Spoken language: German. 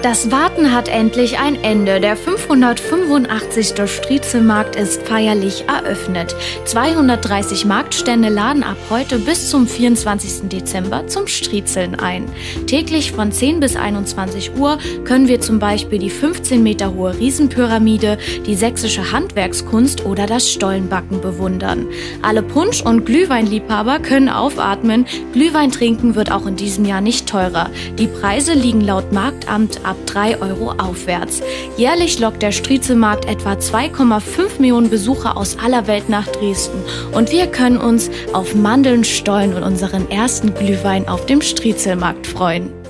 Das Warten hat endlich ein Ende. Der 585. Striezelmarkt ist feierlich eröffnet. 230 Marktstände laden ab heute bis zum 24. Dezember zum Striezeln ein. Täglich von 10 bis 21 Uhr können wir zum Beispiel die 15 Meter hohe Riesenpyramide, die sächsische Handwerkskunst oder das Stollenbacken bewundern. Alle Punsch- und Glühweinliebhaber können aufatmen. Glühwein trinken wird auch in diesem Jahr nicht teurer. Die Preise liegen laut Marktamt ab 3 € aufwärts. Jährlich lockt der Striezelmarkt etwa 2,5 Millionen Besucher aus aller Welt nach Dresden. Und wir können uns auf Mandeln, Stollen und unseren ersten Glühwein auf dem Striezelmarkt freuen.